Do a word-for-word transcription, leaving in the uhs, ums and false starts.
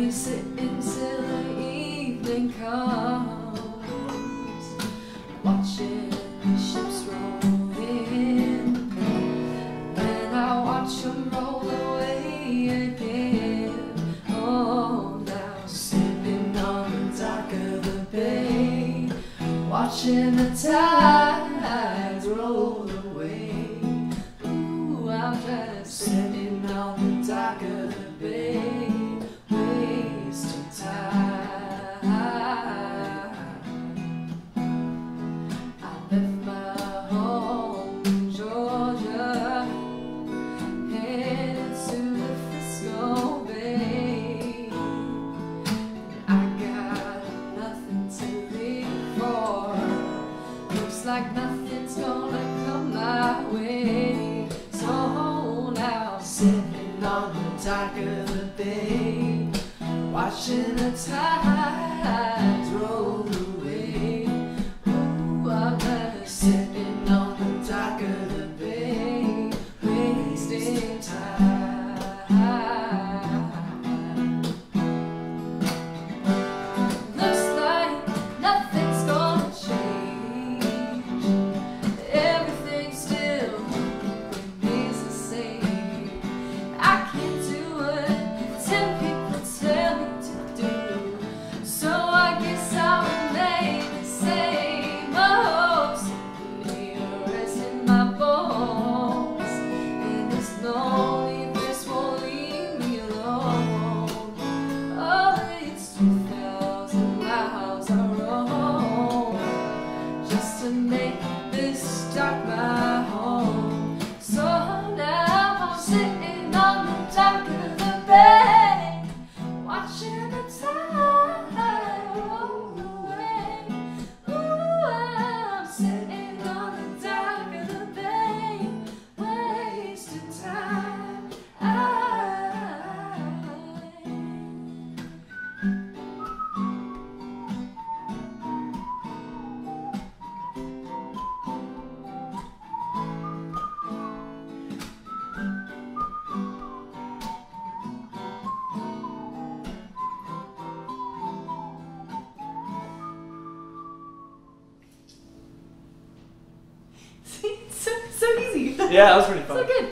we sit until the evening comes, watching the ships roll in, and I watch them roll away again. Oh, now sitting on the dock of the bay, watching the tides roll away. Ooh, I'm just sitting on the dock of the bay, wasting time. I left my home in Georgia, headed to the Frisco Bay. I got nothing to live for, looks like nothing's gonna come my way. So now sitting on the dock of the bay, watching the tides roll away. Ooh, I'm just sitting on the dock of the bay, wasting time. Looks like nothing's gonna change, everything still remains the same. I can't do what ten people tell me to do, so I guess I'll remain the same. Oh, sitting here resting my bones, and this loneliness won't leave me alone. Oh, it's two thousand miles I roam just to make this dock my home. So now I'm sitting on the dock of the bay, watching the tide roll away. Ooh, I'm sitting on the dock of the bay, wasting time. I See, so, so easy. Yeah, that was pretty fun. So good.